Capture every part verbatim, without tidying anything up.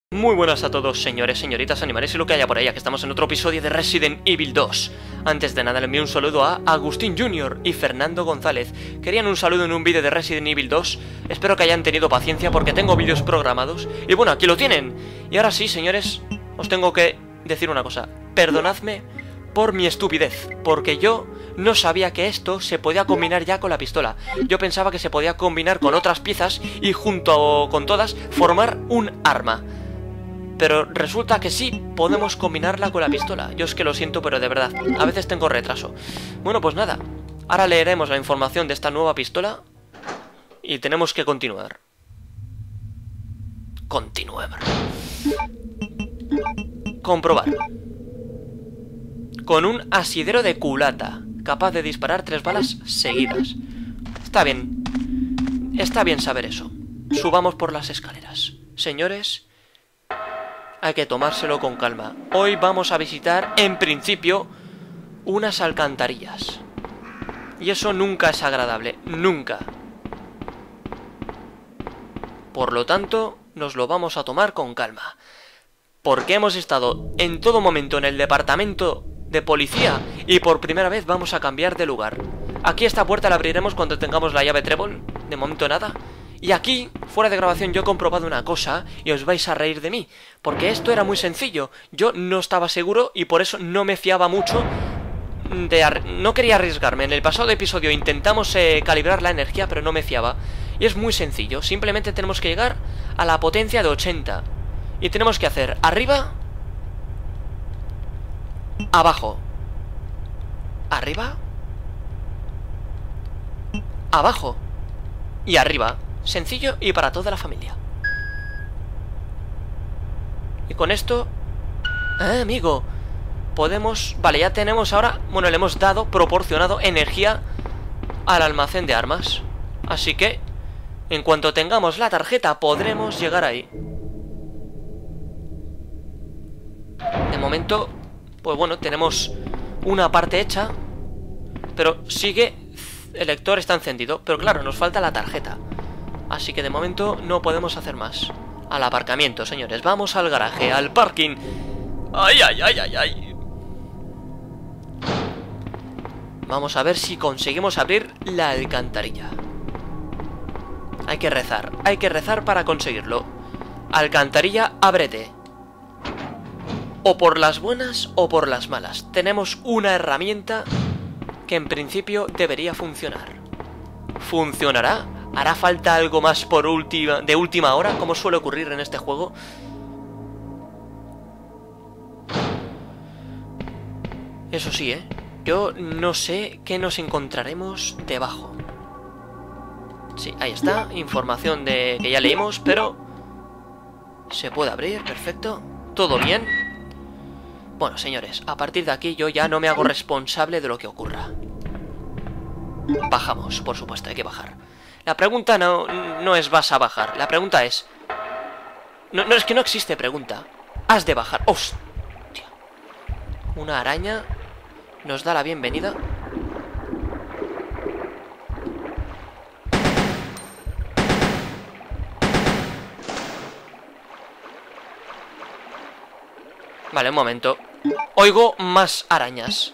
Muy buenas a todos, señores, señoritas, animales y lo que haya por ahí, que estamos en otro episodio de Resident Evil dos. Antes de nada le envío un saludo a Agustín junior y Fernando González. Querían un saludo en un vídeo de Resident Evil dos. Espero que hayan tenido paciencia porque tengo vídeos programados. Y bueno, aquí lo tienen. Y ahora sí, señores, os tengo que decir una cosa. Perdonadme por mi estupidez, porque yo no sabía que esto se podía combinar ya con la pistola. Yo pensaba que se podía combinar con otras piezas y junto con todas formar un arma. Pero resulta que sí, podemos combinarla con la pistola. Yo es que lo siento, pero de verdad, a veces tengo retraso. Bueno, pues nada, ahora leeremos la información de esta nueva pistola y tenemos que continuar. Continuar. Comprobar. Con un asidero de culata, capaz de disparar tres balas seguidas. Está bien. Está bien saber eso. Subamos por las escaleras. Señores, hay que tomárselo con calma. Hoy vamos a visitar, en principio, unas alcantarillas. Y eso nunca es agradable. Nunca. Por lo tanto, nos lo vamos a tomar con calma. Porque hemos estado en todo momento en el departamento de policía y por primera vez vamos a cambiar de lugar. Aquí esta puerta la abriremos cuando tengamos la llave trébol. De momento nada. Y aquí, fuera de grabación, yo he comprobado una cosa y os vais a reír de mí, porque esto era muy sencillo. Yo no estaba seguro y por eso no me fiaba mucho de... No quería arriesgarme. En el pasado episodio intentamos eh, calibrar la energía, pero no me fiaba. Y es muy sencillo. Simplemente tenemos que llegar a la potencia de ochenta. Y tenemos que hacer arriba, abajo, arriba, abajo y arriba. Sencillo y para toda la familia. Y con esto... Ah, amigo, podemos... Vale, ya tenemos ahora... Bueno, le hemos dado, proporcionado energía al almacén de armas. Así que, en cuanto tengamos la tarjeta, podremos llegar ahí. De momento, pues bueno, tenemos una parte hecha, pero sigue... El lector está encendido, pero claro, nos falta la tarjeta. Así que de momento no podemos hacer más. Al aparcamiento, señores. Vamos al garaje, al parking. ¡Ay, ay, ay, ay, ay! Vamos a ver si conseguimos abrir la alcantarilla. Hay que rezar. Hay que rezar para conseguirlo. Alcantarilla, ábrete. O por las buenas o por las malas. Tenemos una herramienta que en principio debería funcionar. ¿Funcionará? ¿Hará falta algo más por última, de última hora, como suele ocurrir en este juego? Eso sí, ¿eh? Yo no sé qué nos encontraremos debajo. Sí, ahí está. Información de que ya leímos, pero... Se puede abrir, perfecto. ¿Todo bien? Bueno, señores, a partir de aquí yo ya no me hago responsable de lo que ocurra. Bajamos, por supuesto, hay que bajar. La pregunta no, no es vas a bajar. La pregunta es... No, no, es que no existe pregunta. Has de bajar. ¡Hostia! Una araña nos da la bienvenida. Vale, un momento. Oigo más arañas.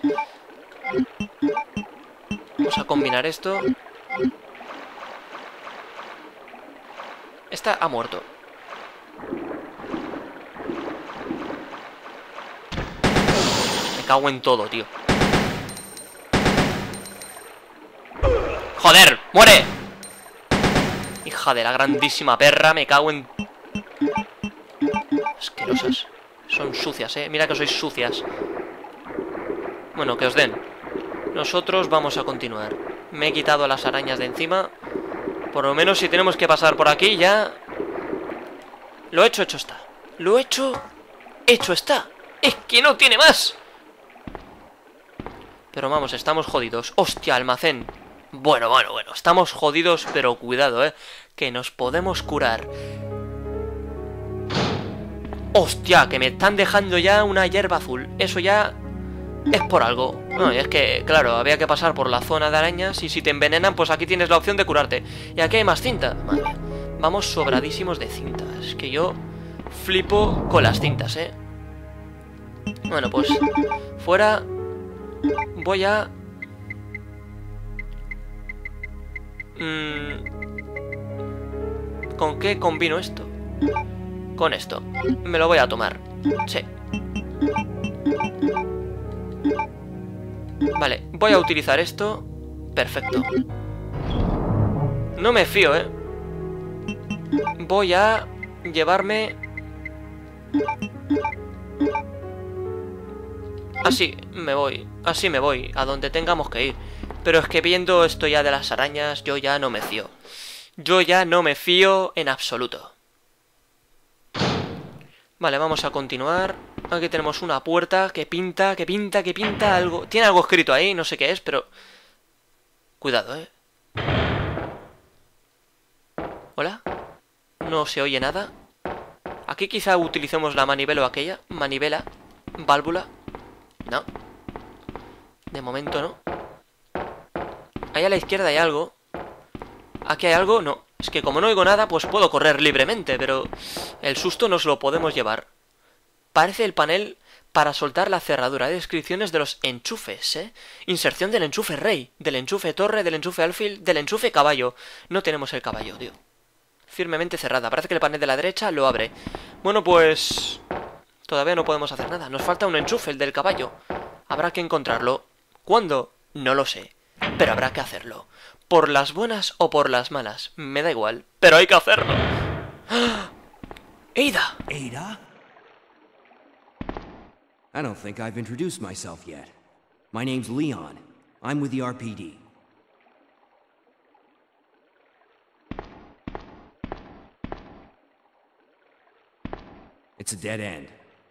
Vamos a combinar esto. Esta ha muerto. Me cago en todo, tío. ¡Joder! ¡Muere! Hija de la grandísima perra, me cago en... Asquerosas. Son sucias, eh. Mira que sois sucias. Bueno, que os den. Nosotros vamos a continuar. Me he quitado las arañas de encima. Por lo menos si tenemos que pasar por aquí ya... Lo hecho, hecho está. Lo hecho, hecho está. Es que no tiene más. Pero vamos, estamos jodidos. Hostia, almacén. Bueno, bueno, bueno. Estamos jodidos, pero cuidado, eh. Que nos podemos curar. Hostia, que me están dejando ya una hierba azul. Eso ya... Es por algo. No, y es que, claro, había que pasar por la zona de arañas y si te envenenan, pues aquí tienes la opción de curarte. Y aquí hay más cinta. Madre mía. Vamos sobradísimos de cinta. Es que yo flipo con las cintas, ¿eh? Bueno, pues fuera. Voy a... Mm... ¿Con qué combino esto? Con esto. Me lo voy a tomar. Sí. Vale, voy a utilizar esto. Perfecto. No me fío, ¿eh? Voy a llevarme... Así me voy. Así me voy. A donde tengamos que ir. Pero es que viendo esto ya de las arañas, yo ya no me fío. Yo ya no me fío en absoluto. Vale, vamos a continuar. Aquí tenemos una puerta que pinta, que pinta, que pinta algo. Tiene algo escrito ahí, no sé qué es, pero... Cuidado, ¿eh? ¿Hola? No se oye nada. Aquí quizá utilicemos la manivela o aquella. Manivela. Válvula. No. De momento no. Ahí a la izquierda hay algo. ¿Aquí hay algo? No. Es que como no oigo nada, pues puedo correr libremente, pero el susto nos lo podemos llevar. Parece el panel para soltar la cerradura. Hay descripciones de los enchufes, ¿eh? Inserción del enchufe rey, del enchufe torre, del enchufe alfil, del enchufe caballo. No tenemos el caballo, tío. Firmemente cerrada. Parece que el panel de la derecha lo abre. Bueno, pues... todavía no podemos hacer nada. Nos falta un enchufe, el del caballo. Habrá que encontrarlo. ¿Cuándo? No lo sé. Pero habrá que hacerlo. Por las buenas o por las malas. Me da igual. Pero hay que hacerlo. ¡Ah! ¡Ada! Ada? I don't think I've introduced myself yet. My name's Leon. I'm with the R P D. It's a dead end.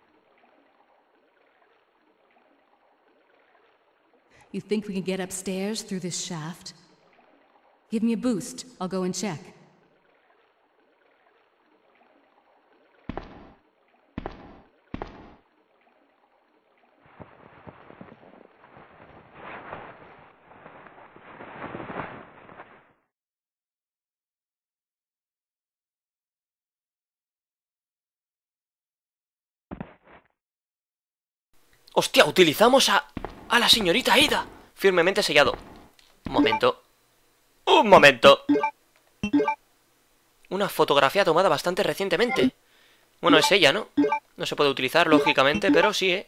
You think we can get upstairs through this shaft? Give me a boost. I'll go and check. ¡Hostia! Utilizamos a... a la señorita Ada. Firmemente sellado. Un momento. Un momento. Una fotografía tomada bastante recientemente. Bueno, es ella, ¿no? No se puede utilizar, lógicamente, pero sí, ¿eh?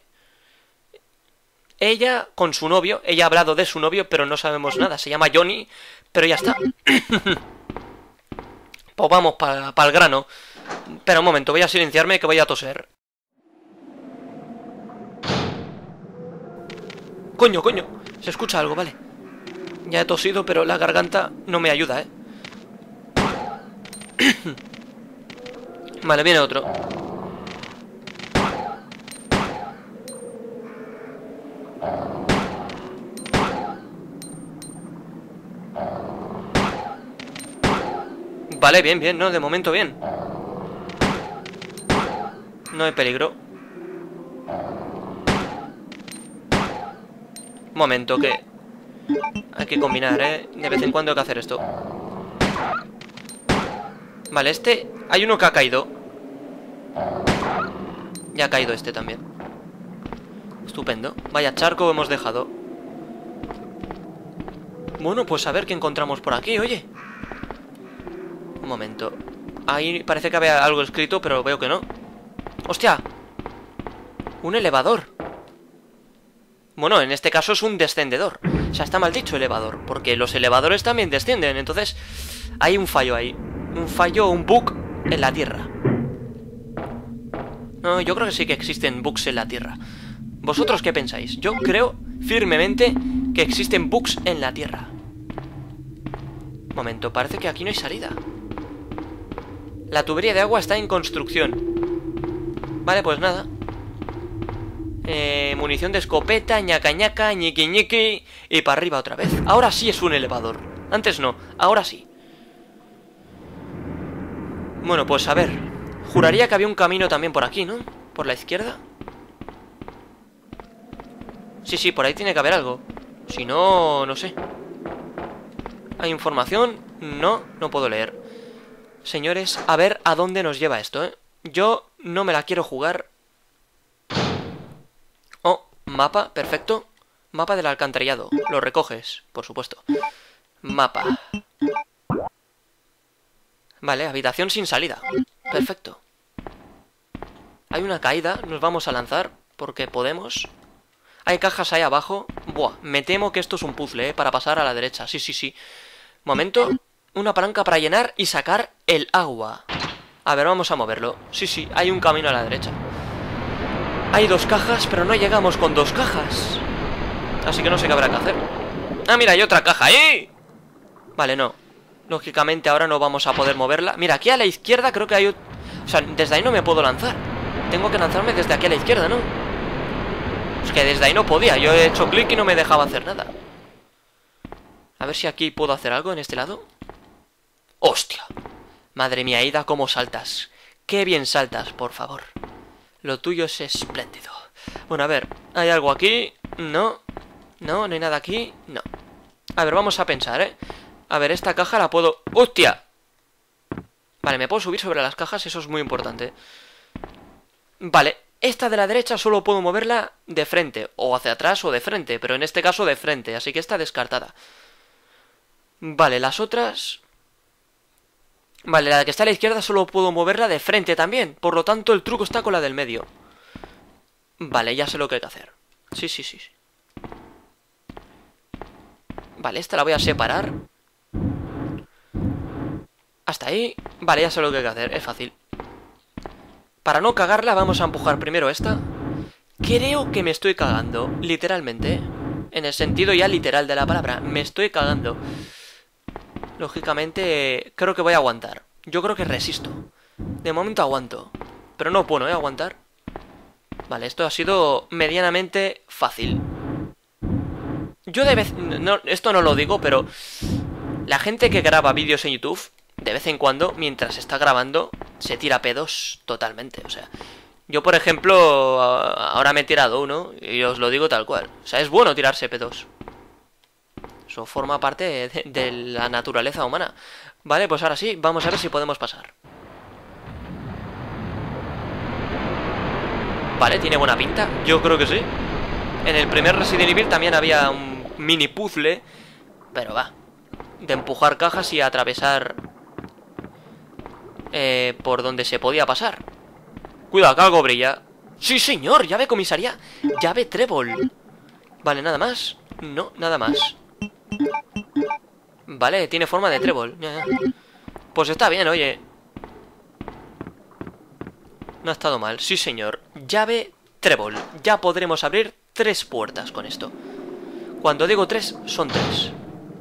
Ella con su novio. Ella ha hablado de su novio, pero no sabemos nada. Se llama Johnny, pero ya está. Pues vamos para pa el grano. Espera un momento, voy a silenciarme que voy a toser. Coño, coño, se escucha algo, vale. Ya he tosido, pero la garganta no me ayuda, ¿eh? Vale, viene otro. Vale, bien, bien, no, de momento bien. No hay peligro. Un momento, que hay que combinar, ¿eh? De vez en cuando hay que hacer esto. Vale, este... hay uno que ha caído. Ya ha caído este también. Estupendo. Vaya charco hemos dejado. Bueno, pues a ver qué encontramos por aquí, oye. Un momento. Ahí parece que había algo escrito, pero veo que no. ¡Hostia! Un elevador. Bueno, en este caso es un descendedor. O sea, está mal dicho elevador, porque los elevadores también descienden. Entonces, hay un fallo ahí. Un fallo, un bug en la Tierra. No, yo creo que sí que existen bugs en la Tierra. ¿Vosotros qué pensáis? Yo creo firmemente que existen bugs en la Tierra. Un momento, parece que aquí no hay salida. La tubería de agua está en construcción. Vale, pues nada. Eh, munición de escopeta, ñaca ñaca, ñiqui ñiqui. Y para arriba otra vez. Ahora sí es un elevador. Antes no, ahora sí. Bueno, pues a ver. Juraría que había un camino también por aquí, ¿no? Por la izquierda. Sí, sí, por ahí tiene que haber algo. Si no, no sé. ¿Hay información? No, no puedo leer. Señores, a ver a dónde nos lleva esto, ¿eh? Yo no me la quiero jugar. Oh, mapa, perfecto. Mapa del alcantarillado. Lo recoges, por supuesto. Mapa. Vale, habitación sin salida. Perfecto. Hay una caída, nos vamos a lanzar, porque podemos. Hay cajas ahí abajo. Buah, me temo que esto es un puzzle, ¿eh? Para pasar a la derecha, sí, sí, sí. Momento, una palanca para llenar y sacar el agua. A ver, vamos a moverlo. Sí, sí, hay un camino a la derecha. Hay dos cajas, pero no llegamos con dos cajas. Así que no sé qué habrá que hacer. Ah, mira, hay otra caja ahí. Vale, no. Lógicamente ahora no vamos a poder moverla. Mira, aquí a la izquierda creo que hay... O sea, desde ahí no me puedo lanzar. Tengo que lanzarme desde aquí a la izquierda, ¿no? Es que desde ahí no podía. Yo he hecho clic y no me dejaba hacer nada. A ver si aquí puedo hacer algo en este lado. ¡Hostia! Madre mía, Ada, cómo saltas. Qué bien saltas, por favor. Lo tuyo es espléndido. Bueno, a ver, ¿hay algo aquí? No. No, no hay nada aquí. No. A ver, vamos a pensar, ¿eh? A ver, esta caja la puedo... ¡Hostia! Vale, me puedo subir sobre las cajas, eso es muy importante. Vale, esta de la derecha solo puedo moverla de frente, o hacia atrás o de frente, pero en este caso de frente, así que está descartada. Vale, las otras... Vale, la que está a la izquierda solo puedo moverla de frente también, por lo tanto el truco está con la del medio. Vale, ya sé lo que hay que hacer. Sí, sí, sí, sí. Vale, esta la voy a separar. Hasta ahí. Vale, ya sé lo que hay que hacer, es fácil. Para no cagarla vamos a empujar primero esta. Creo que me estoy cagando, literalmente. En el sentido ya literal de la palabra. Me estoy cagando. Lógicamente, creo que voy a aguantar. Yo creo que resisto. De momento aguanto. Pero no puedo, ¿eh? Aguantar. Vale, esto ha sido medianamente fácil. Yo de vez... No, esto no lo digo, pero... La gente que graba vídeos en YouTube, de vez en cuando, mientras está grabando, se tira pedos totalmente. O sea, yo por ejemplo, ahora me he tirado uno, y os lo digo tal cual. O sea, es bueno tirarse pedos. Eso forma parte de, de la naturaleza humana. Vale, pues ahora sí, vamos a ver si podemos pasar. Vale, tiene buena pinta, yo creo que sí. En el primer Resident Evil también había un mini puzzle, pero va, de empujar cajas y atravesar eh, por donde se podía pasar. Cuidado, que algo brilla. ¡Sí, señor! ¡Llave comisaría! ¡Llave trébol! Vale, ¿nada más? No, nada más. Vale, tiene forma de trébol. Pues está bien, oye. No ha estado mal, sí señor. Llave trébol. Ya podremos abrir tres puertas con esto. Cuando digo tres, son tres.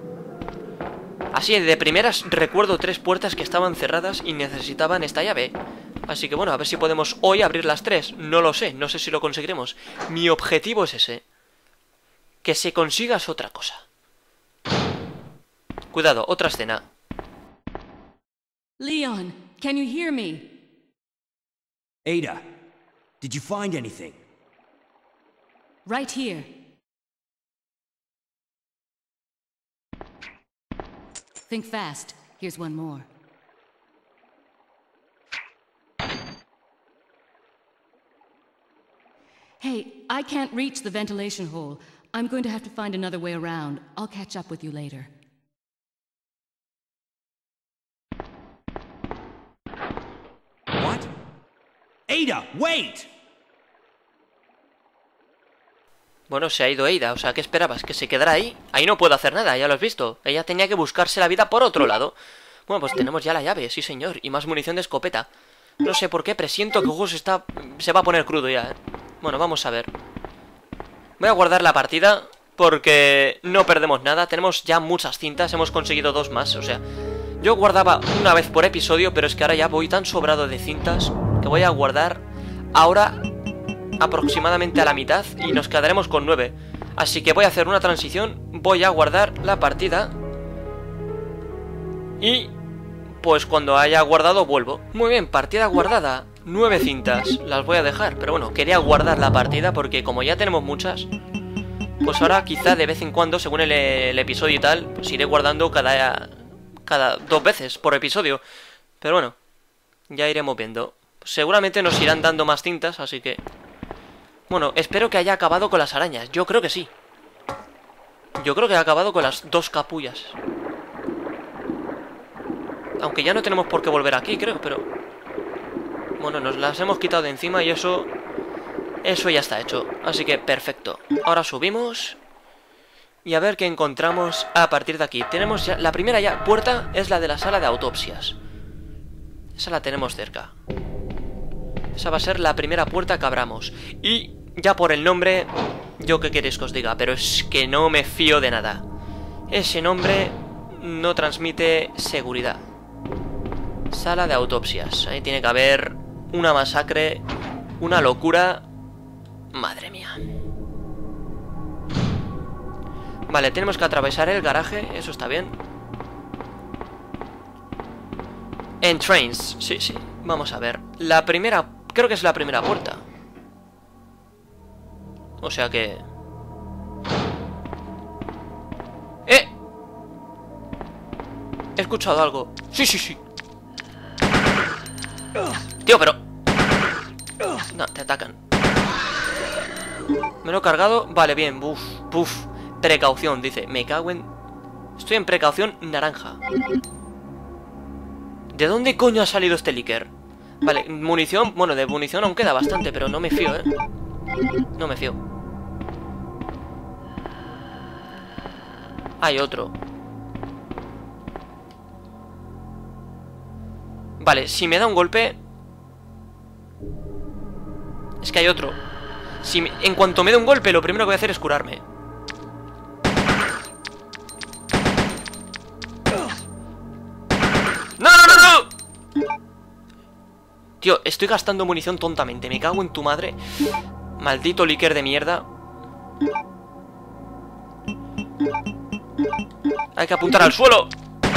Así, de primeras recuerdo tres puertas que estaban cerradas y necesitaban esta llave. Así que bueno, a ver si podemos hoy abrir las tres. No lo sé, no sé si lo conseguiremos. Mi objetivo es ese. Que se consiga es otra cosa. Cuidado, otra escena. Leon, can you hear me? Ada, did you find anything? Right here. Think fast. Here's one more. Hey, I can't reach the ventilation hole. I'm going to have to find another way around. I'll catch up with you later. What? Ada, wait! Bueno, se ha ido Ada, o sea, ¿qué esperabas? ¿Que se quedara ahí? Ahí no puedo hacer nada, ya lo has visto. Ella tenía que buscarse la vida por otro lado. Bueno, pues tenemos ya la llave, sí señor. Y más munición de escopeta. No sé por qué, presiento que el juego se, está... se va a poner crudo ya, ¿eh? Bueno, vamos a ver. Voy a guardar la partida porque no perdemos nada. Tenemos ya muchas cintas, hemos conseguido dos más, o sea... Yo guardaba una vez por episodio, pero es que ahora ya voy tan sobrado de cintas que voy a guardar ahora aproximadamente a la mitad y nos quedaremos con nueve. Así que voy a hacer una transición, voy a guardar la partida y pues cuando haya guardado vuelvo. Muy bien, partida guardada, nueve cintas, las voy a dejar, pero bueno, quería guardar la partida porque como ya tenemos muchas, pues ahora quizá de vez en cuando, según el, el episodio y tal, pues iré guardando cada, cada dos veces por episodio. Pero bueno, ya iremos viendo. Seguramente nos irán dando más cintas, así que... Bueno, espero que haya acabado con las arañas. Yo creo que sí. Yo creo que ha acabado con las dos capullas. Aunque ya no tenemos por qué volver aquí, creo, pero... Bueno, nos las hemos quitado de encima y eso... Eso ya está hecho. Así que perfecto. Ahora subimos... Y a ver qué encontramos a partir de aquí. Tenemos ya... La primera ya puerta es la de la sala de autopsias. Esa la tenemos cerca. Esa va a ser la primera puerta que abramos. Y ya por el nombre... Yo qué queréis que os diga, pero es que no me fío de nada. Ese nombre no transmite seguridad. Sala de autopsias. Ahí tiene que haber una masacre, una locura. Madre mía. Vale, tenemos que atravesar el garaje. Eso está bien. Entrance. Sí, sí. Vamos a ver. La primera... Creo que es la primera puerta. O sea que... ¡Eh! He escuchado algo. Sí, sí, sí. Tío, pero... No, te atacan. Me lo he cargado. Vale, bien. Buf, buf. Precaución, dice. Me cago en... Estoy en precaución naranja. ¿De dónde coño ha salido este líquier? Vale, munición... Bueno, de munición aún queda bastante, pero no me fío, ¿eh? No me fío. Hay otro. Vale, si me da un golpe... Es que hay otro. Si me... En cuanto me dé un golpe, lo primero que voy a hacer es curarme. ¡No, no, no, no! Tío, estoy gastando munición tontamente. Me cago en tu madre. Maldito líquier de mierda. Hay que apuntar al suelo.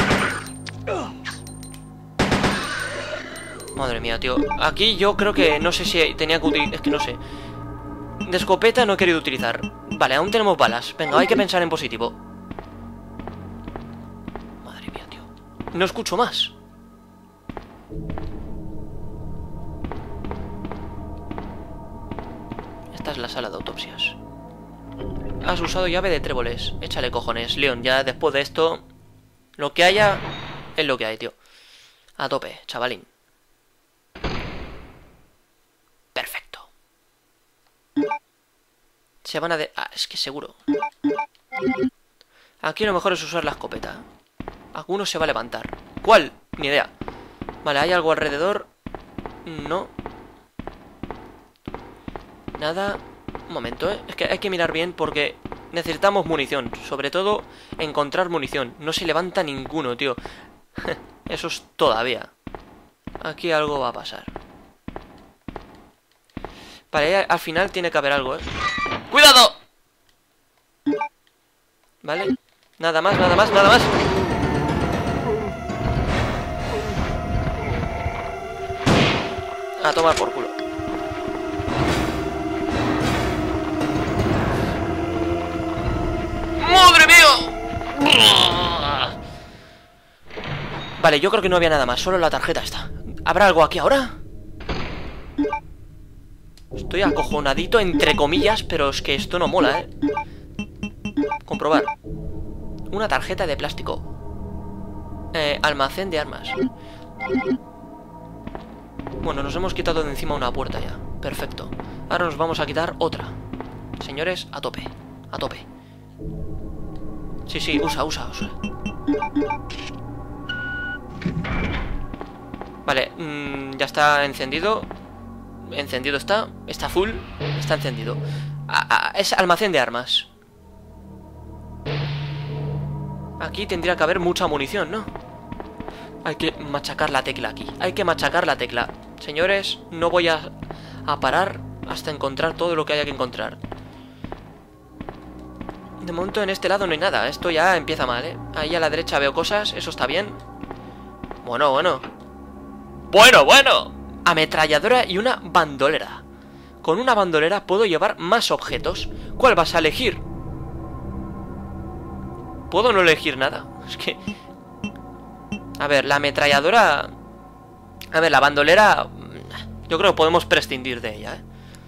Madre mía, tío. Aquí yo creo que... No sé si tenía que utilizar... Es que no sé. De escopeta no he querido utilizar. Vale, aún tenemos balas. Venga, hay que pensar en positivo. Madre mía, tío. No escucho más. Esta es la sala de autopsias. Has usado llave de tréboles. Échale cojones, Leon. Ya después de esto... Lo que haya... Es lo que hay, tío. A tope, chavalín. Perfecto. Se van a... De... Ah, es que seguro. Aquí lo mejor es usar la escopeta. Alguno se va a levantar. ¿Cuál? Ni idea. Vale, ¿hay algo alrededor? No. Nada. Un momento, ¿eh? Es que hay que mirar bien porque necesitamos munición. Sobre todo, encontrar munición. No se levanta ninguno, tío. Eso es todavía. Aquí algo va a pasar. Vale, al final tiene que haber algo, ¿eh? ¡Cuidado! Vale. Nada más, nada más, nada más. A tomar por culo. ¡Madre mía! Vale, yo creo que no había nada más. Solo la tarjeta esta. ¿Habrá algo aquí ahora? Estoy acojonadito, entre comillas, pero es que esto no mola, ¿eh? Comprobar. Una tarjeta de plástico. Eh, almacén de armas. Bueno, nos hemos quitado de encima una puerta ya. Perfecto. Ahora nos vamos a quitar otra. Señores, a tope. A tope. Sí, sí, usa, usa, usa. Vale, mmm, ya está encendido. Encendido está. Está full. Está encendido. Ah, ah, es almacén de armas. Aquí tendría que haber mucha munición, ¿no? Hay que machacar la tecla aquí. Hay que machacar la tecla. Señores, no voy a, a parar hasta encontrar todo lo que haya que encontrar. De momento en este lado no hay nada. Esto ya empieza mal, ¿eh? Ahí a la derecha veo cosas. Eso está bien. Bueno, bueno. Bueno, bueno. Ametralladora y una bandolera. Con una bandolera puedo llevar más objetos. ¿Cuál vas a elegir? ¿Puedo no elegir nada? Es que... A ver, la ametralladora... A ver, la bandolera... Yo creo que podemos prescindir de ella, ¿eh?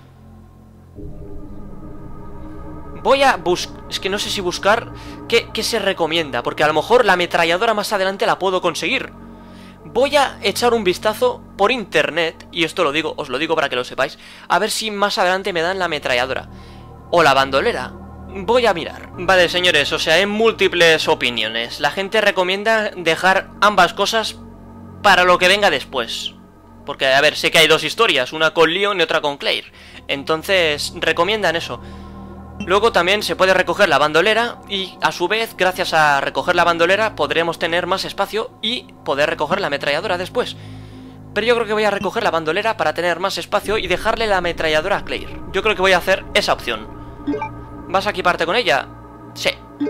Voy a buscar... Es que no sé si buscar... ¿Qué, ¿Qué se recomienda? Porque a lo mejor la ametralladora más adelante la puedo conseguir. Voy a echar un vistazo por internet, y esto lo digo, os lo digo para que lo sepáis, a ver si más adelante me dan la ametralladora o la bandolera. Voy a mirar. Vale, señores, o sea, hay múltiples opiniones. La gente recomienda dejar ambas cosas para lo que venga después. Porque, a ver, sé que hay dos historias, una con Leon y otra con Claire. Entonces, recomiendan eso. Luego también se puede recoger la bandolera y, a su vez, gracias a recoger la bandolera, podremos tener más espacio y poder recoger la ametralladora después. Pero yo creo que voy a recoger la bandolera para tener más espacio y dejarle la ametralladora a Claire. Yo creo que voy a hacer esa opción. ¿Vas a equiparte con ella? Sí.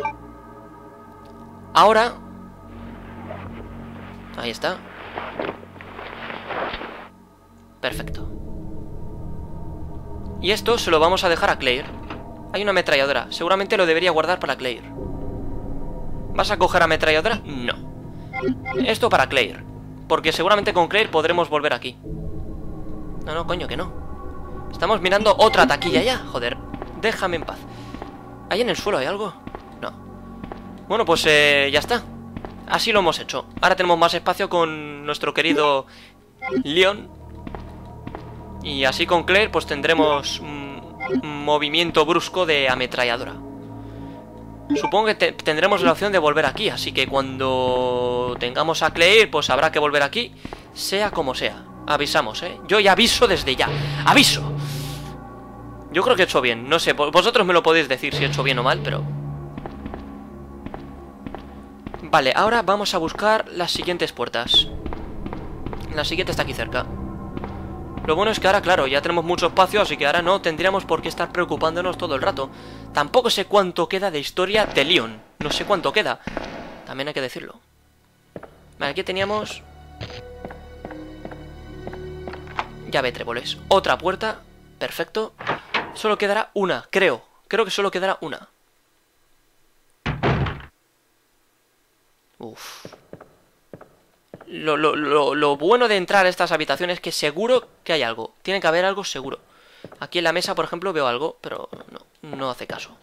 Ahora... Ahí está. Perfecto. Y esto se lo vamos a dejar a Claire. Hay una ametralladora. Seguramente lo debería guardar para Claire. ¿Vas a coger ametralladora? No. Esto para Claire. Porque seguramente con Claire podremos volver aquí. No, no, coño, que no. Estamos mirando otra taquilla ya. Joder, déjame en paz. ¿Ahí en el suelo hay algo? No. Bueno, pues eh, ya está. Así lo hemos hecho. Ahora tenemos más espacio con nuestro querido Leon. Y así con Claire pues tendremos un movimiento brusco de ametralladora. Supongo que te tendremos la opción de volver aquí. Así que cuando tengamos a Claire pues habrá que volver aquí, sea como sea. Avisamos, ¿eh? Yo ya aviso desde ya. ¡Aviso! Yo creo que he hecho bien. No sé, vosotros me lo podéis decir si he hecho bien o mal, pero... Vale, ahora vamos a buscar las siguientes puertas. La siguiente está aquí cerca. Lo bueno es que ahora, claro, ya tenemos mucho espacio, así que ahora no tendríamos por qué estar preocupándonos todo el rato. Tampoco sé cuánto queda de historia de Leon. No sé cuánto queda. También hay que decirlo. Vale, aquí teníamos... llave tréboles. Otra puerta. Perfecto. Solo quedará una, creo. Creo que solo quedará una. Uf. Lo, lo, lo, lo bueno de entrar a estas habitaciones es que seguro que hay algo. Tiene que haber algo seguro. Aquí en la mesa, por ejemplo, veo algo, pero no, no hace caso.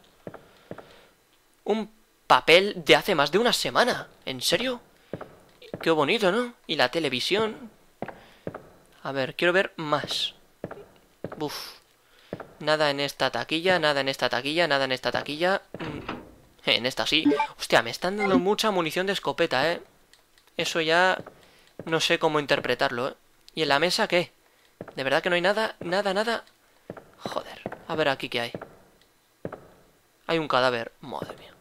Un papel de hace más de una semana. ¿En serio? Qué bonito, ¿no? Y la televisión. A ver, quiero ver más. Uf. Nada en esta taquilla, nada en esta taquilla, nada en esta taquilla. En esta sí. Hostia, me están dando mucha munición de escopeta, ¿eh? Eso ya... no sé cómo interpretarlo, ¿eh? ¿Y en la mesa qué? ¿De verdad que no hay nada? Nada, nada. Joder. A ver aquí qué hay. Hay un cadáver. Madre mía.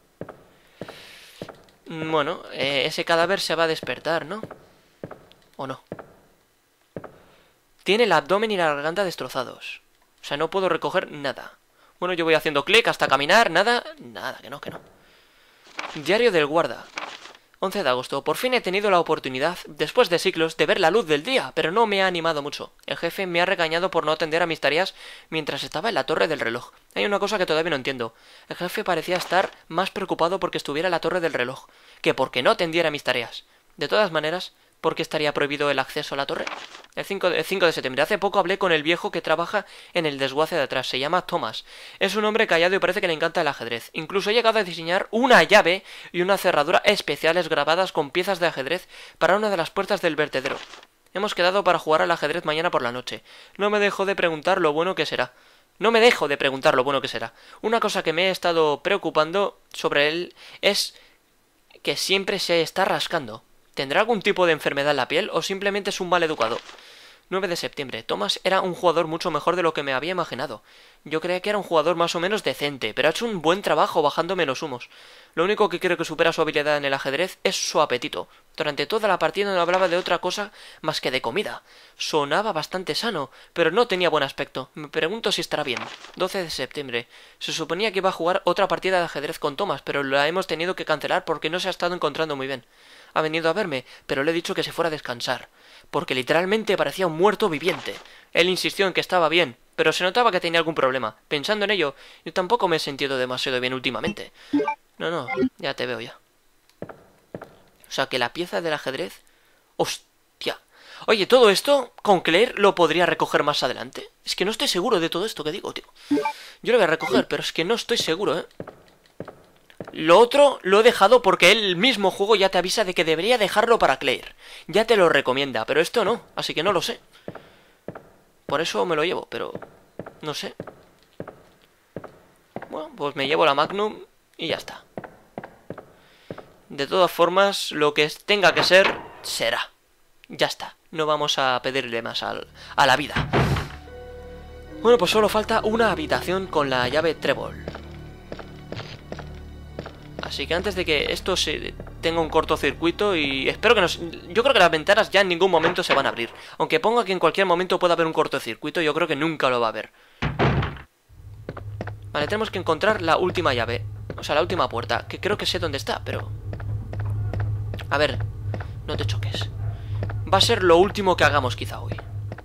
Bueno, eh, ese cadáver se va a despertar, ¿no? ¿O no? Tiene el abdomen y la garganta destrozados. O sea, no puedo recoger nada. Bueno, yo voy haciendo clic hasta caminar. Nada, nada, que no, que no. Diario del guarda. once de agosto. Por fin he tenido la oportunidad, después de siglos, de ver la luz del día, pero no me ha animado mucho. El jefe me ha regañado por no atender a mis tareas mientras estaba en la torre del reloj. Hay una cosa que todavía no entiendo. El jefe parecía estar más preocupado porque estuviera en la torre del reloj, que porque no atendiera mis tareas. De todas maneras... ¿por qué estaría prohibido el acceso a la torre? El cinco de septiembre. Hace poco hablé con el viejo que trabaja en el desguace de atrás. Se llama Thomas. Es un hombre callado y parece que le encanta el ajedrez. Incluso he llegado a diseñar una llave y una cerradura especiales grabadas con piezas de ajedrez para una de las puertas del vertedero. Hemos quedado para jugar al ajedrez mañana por la noche. No me dejo de preguntar lo bueno que será. No me dejo de preguntar lo bueno que será. Una cosa que me he estado preocupando sobre él es que siempre se está rascando. ¿Tendrá algún tipo de enfermedad en la piel o simplemente es un mal educado? nueve de septiembre. Thomas era un jugador mucho mejor de lo que me había imaginado. Yo creía que era un jugador más o menos decente, pero ha hecho un buen trabajo bajándome los humos. Lo único que creo que supera su habilidad en el ajedrez es su apetito. Durante toda la partida no hablaba de otra cosa más que de comida. Sonaba bastante sano, pero no tenía buen aspecto. Me pregunto si estará bien. doce de septiembre. Se suponía que iba a jugar otra partida de ajedrez con Thomas, pero la hemos tenido que cancelar porque no se ha estado encontrando muy bien. Ha venido a verme, pero le he dicho que se fuera a descansar, porque literalmente parecía un muerto viviente. Él insistió en que estaba bien, pero se notaba que tenía algún problema. Pensando en ello, yo tampoco me he sentido demasiado bien últimamente. No, no, ya te veo ya. O sea, que la pieza del ajedrez... ¡Hostia! Oye, todo esto con Claire lo podría recoger más adelante. Es que no estoy seguro de todo esto que digo, tío. Yo lo voy a recoger, pero es que no estoy seguro, ¿eh? Lo otro lo he dejado porque el mismo juego ya te avisa de que debería dejarlo para Claire. Ya te lo recomienda, pero esto no, así que no lo sé. Por eso me lo llevo, pero no sé. Bueno, pues me llevo la Magnum y ya está. De todas formas, lo que tenga que ser, será. Ya está, no vamos a pedirle más al, a la vida. Bueno, pues solo falta una habitación con la llave Trébol. Así que antes de que esto se tenga un cortocircuito y espero que nos... Yo creo que las ventanas ya en ningún momento se van a abrir. Aunque ponga que en cualquier momento pueda haber un cortocircuito, yo creo que nunca lo va a haber. Vale, tenemos que encontrar la última llave. O sea, la última puerta, que creo que sé dónde está, pero... A ver, no te choques. Va a ser lo último que hagamos quizá hoy.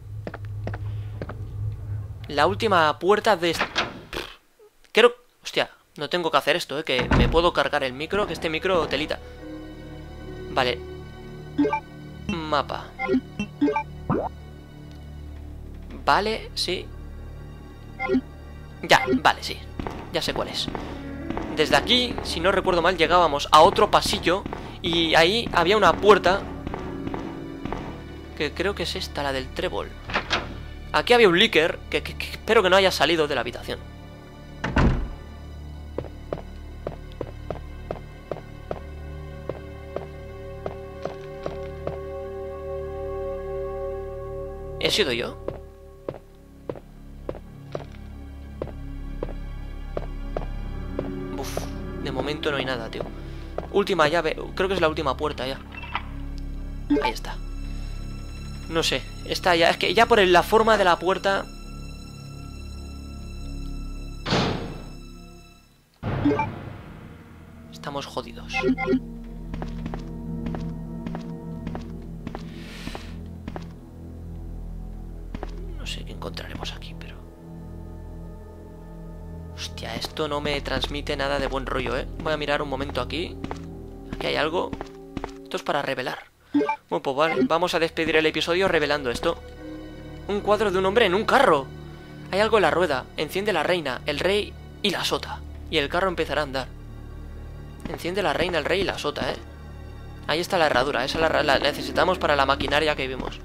La última puerta de... Creo... Hostia... No tengo que hacer esto, ¿eh? Que me puedo cargar el micro, que este micro telita. Vale. Mapa. Vale, sí. Ya, vale, sí. Ya sé cuál es. Desde aquí, si no recuerdo mal, llegábamos a otro pasillo y ahí había una puerta que creo que es esta, la del trébol. Aquí había un líker que, que, que espero que no haya salido de la habitación. ¿He sido yo? Uf, de momento no hay nada, tío. Última llave, creo que es la última puerta ya. Ahí está. No sé, está ya, es que ya por la forma de la puerta... Estamos jodidos. No sé qué encontraremos aquí, pero... Hostia, esto no me transmite nada de buen rollo, ¿eh? Voy a mirar un momento aquí. Aquí hay algo. Esto es para revelar. Bueno, pues vale, vamos a despedir el episodio revelando esto. Un cuadro de un hombre en un carro. Hay algo en la rueda. Enciende la reina, el rey y la sota. Y el carro empezará a andar. Enciende la reina, el rey y la sota, ¿eh? Ahí está la herradura. Esa la, la necesitamos para la maquinaria que vimos.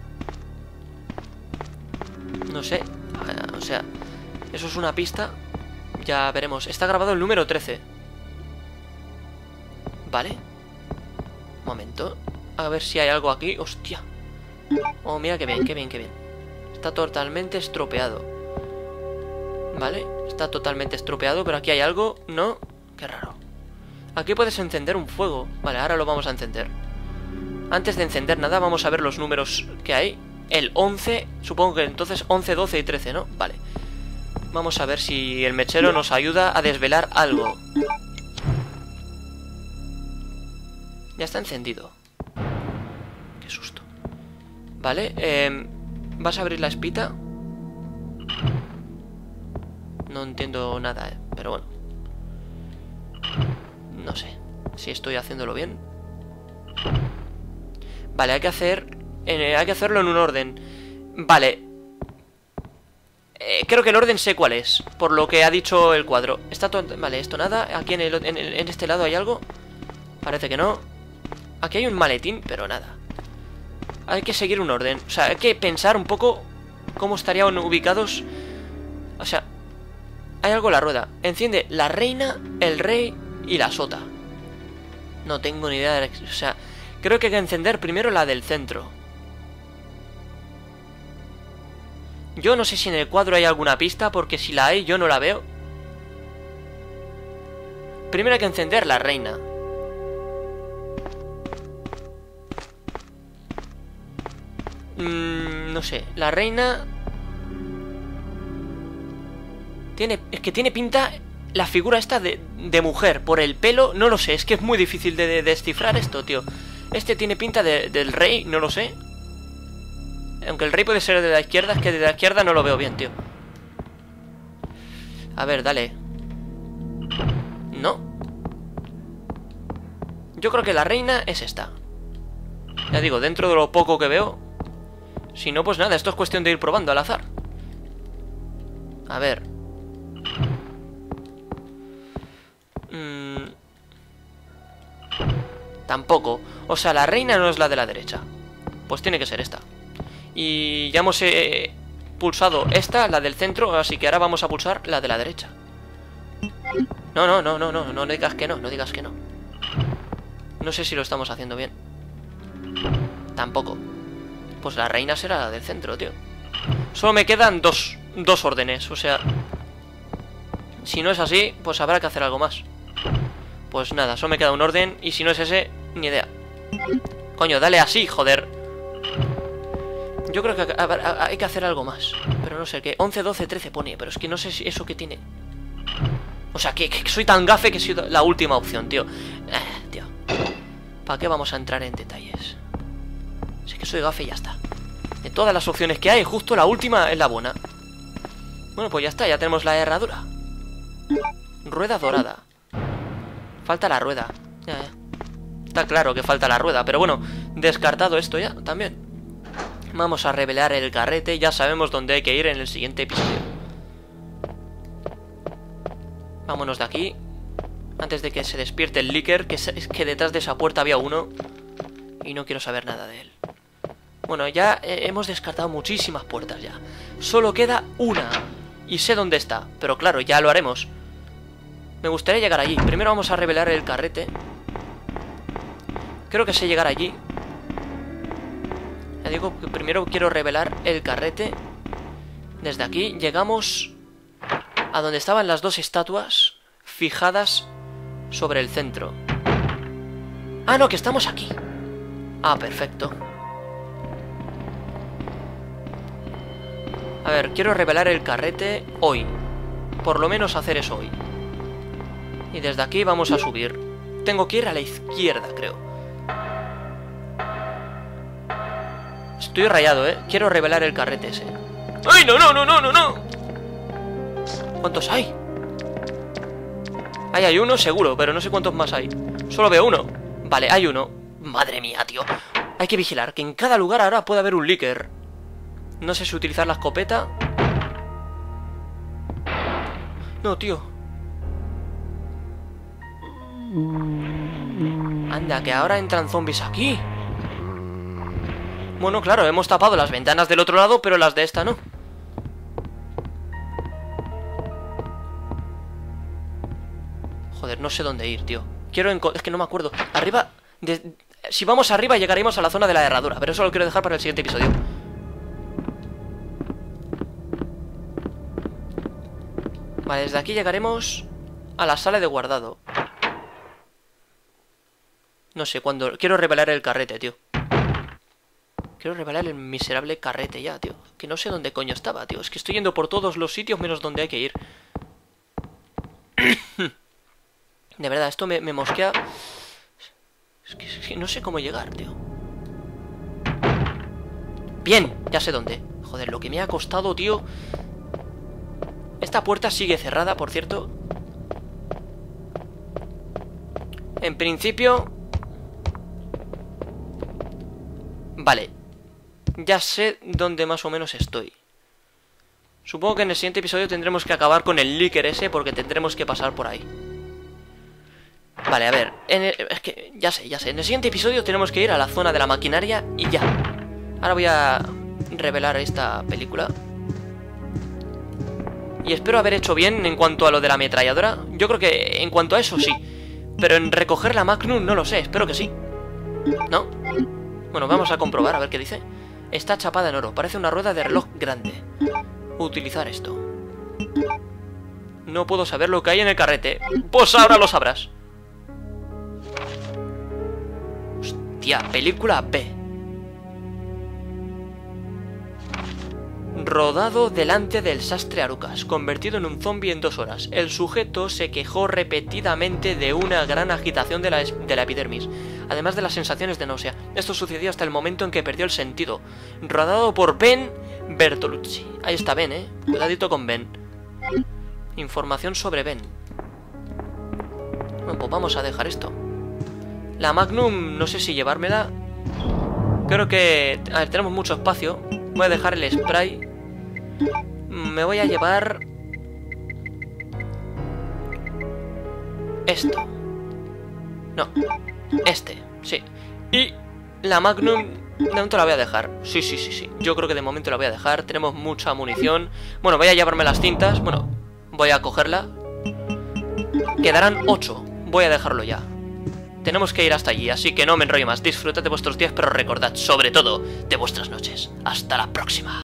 No sé, o sea, eso es una pista. Ya veremos, está grabado el número trece. Vale. Momento. A ver si hay algo aquí, hostia. Oh, mira qué bien, qué bien, qué bien. Está totalmente estropeado. Vale, está totalmente estropeado, pero aquí hay algo, ¿no? Qué raro. Aquí puedes encender un fuego. Vale, ahora lo vamos a encender. Antes de encender nada, vamos a ver los números que hay. El once, supongo que entonces once, doce y trece, ¿no? Vale. Vamos a ver si el mechero nos ayuda a desvelar algo. Ya está encendido. Qué susto. Vale, eh, ¿vas a abrir la espita? No entiendo nada, eh, pero bueno. No sé si estoy haciéndolo bien. Vale, hay que hacer... Eh, hay que hacerlo en un orden. Vale. Eh, creo que el orden sé cuál es, por lo que ha dicho el cuadro. Está todo... Vale, esto nada. Aquí en, el, en, el, en este lado hay algo. Parece que no. Aquí hay un maletín, pero nada. Hay que seguir un orden. O sea, hay que pensar un poco cómo estarían ubicados. O sea, hay algo en la rueda. Enciende la reina, el rey y la sota. No tengo ni idea de... O sea, creo que hay que encender primero la del centro. Yo no sé si en el cuadro hay alguna pista, porque si la hay yo no la veo. Primero hay que encender la reina. Mm, no sé, la reina... Tiene, es que tiene pinta la figura esta de, de mujer. Por el pelo, no lo sé, es que es muy difícil de, de descifrar esto, tío. Este tiene pinta de, del rey, no lo sé. Aunque el rey puede ser de la izquierda, es que de la izquierda no lo veo bien, tío. A ver, dale. No. Yo creo que la reina es esta. Ya digo, dentro de lo poco que veo, Si no, pues nada, esto es cuestión de ir probando al azar. A ver. Mm. Tampoco. O sea, la reina no es la de la derecha. Pues tiene que ser esta. Y ya hemos eh, pulsado esta, la del centro, así que ahora vamos a pulsar la de la derecha. No, no, no, no, no, no digas que no, no digas que no. No sé si lo estamos haciendo bien. Tampoco. Pues la reina será la del centro, tío. Solo me quedan dos, dos órdenes, o sea... Si no es así, pues habrá que hacer algo más. Pues nada, solo me queda un orden, y si no es ese, ni idea. Coño, dale así, joder. Yo creo que hay que hacer algo más. Pero no sé qué, once, doce, trece pone, pero es que no sé si eso que tiene. O sea, que, que soy tan gafe que he sido la última opción, tío. Eh, tío. ¿Para qué vamos a entrar en detalles? Sé que soy gafe y ya está. De todas las opciones que hay, justo la última es la buena. Bueno, pues ya está, ya tenemos la herradura. Rueda dorada. Falta la rueda. Ya, ya. Está claro que falta la rueda, pero bueno, descartado esto ya, también. Vamos a revelar el carrete, ya sabemos dónde hay que ir en el siguiente episodio. Vámonos de aquí. Antes de que se despierte el Licker, que es que detrás de esa puerta había uno. Y no quiero saber nada de él. Bueno, ya eh, hemos descartado muchísimas puertas ya. Solo queda una. Y sé dónde está, pero claro, ya lo haremos. Me gustaría llegar allí. Primero vamos a revelar el carrete. Creo que sé llegar allí. Ya digo que primero quiero revelar el carrete. Desde aquí llegamos a donde estaban las dos estatuas fijadas sobre el centro. Ah, no, que estamos aquí. Ah, perfecto. A ver, quiero revelar el carrete hoy. Por lo menos hacer eso hoy. Y desde aquí vamos a subir. Tengo que ir a la izquierda, creo. Estoy rayado, ¿eh? Quiero revelar el carrete ese. ¡Ay, no, no, no, no, no, no! ¿Cuántos hay? Ahí hay uno, seguro, pero no sé cuántos más hay. Solo veo uno. Vale, hay uno. Madre mía, tío. Hay que vigilar, que en cada lugar ahora puede haber un Licker. No sé si utilizar la escopeta. No, tío. Anda, que ahora entran zombies aquí. Bueno, claro, hemos tapado las ventanas del otro lado, pero las de esta no. Joder, no sé dónde ir, tío. Quiero encontrar... Es que no me acuerdo. Arriba... De... Si vamos arriba llegaremos a la zona de la herradura, pero eso lo quiero dejar para el siguiente episodio. Vale, desde aquí llegaremos a la sala de guardado. No sé, cuando... Quiero revelar el carrete, tío. Quiero revelar el miserable carrete ya, tío. Que no sé dónde coño estaba, tío. Es que estoy yendo por todos los sitios menos donde hay que ir. De verdad, esto me, me mosquea. Es que, es que no sé cómo llegar, tío. Bien, ya sé dónde. Joder, lo que me ha costado, tío. Esta puerta sigue cerrada, por cierto. En principio... Vale. Ya sé dónde más o menos estoy. Supongo que en el siguiente episodio tendremos que acabar con el Licker ese, porque tendremos que pasar por ahí. Vale, a ver, en el, es que ya sé, ya sé. En el siguiente episodio tenemos que ir a la zona de la maquinaria y ya. Ahora voy a revelar esta película. Y espero haber hecho bien en cuanto a lo de la ametralladora. Yo creo que en cuanto a eso sí. Pero en recoger la Magnum no lo sé, espero que sí. ¿No? Bueno, vamos a comprobar a ver qué dice. Está chapada en oro, parece una rueda de reloj grande. Utilizar esto. No puedo saber lo que hay en el carrete. Pues ahora lo sabrás. Hostia, película B. Rodado delante del sastre Arucas, convertido en un zombie en dos horas. El sujeto se quejó repetidamente de una gran agitación de la, de la epidermis, además de las sensaciones de náusea. Esto sucedió hasta el momento en que perdió el sentido. Rodado por Ben Bertolucci. Ahí está Ben, eh. Cuidadito con Ben. Información sobre Ben. Bueno, pues vamos a dejar esto. La Magnum, no sé si llevármela. Creo que... A ver, tenemos mucho espacio. Voy a dejar el spray. Me voy a llevar... esto. No, este, sí. Y la Magnum, de momento la voy a dejar. Sí, sí, sí, sí. Yo creo que de momento la voy a dejar. Tenemos mucha munición. Bueno, voy a llevarme las cintas. Bueno, voy a cogerla. Quedarán ocho. Voy a dejarlo ya. Tenemos que ir hasta allí, así que no me enrollo más. Disfrutad de vuestros días, pero recordad, sobre todo, de vuestras noches. Hasta la próxima.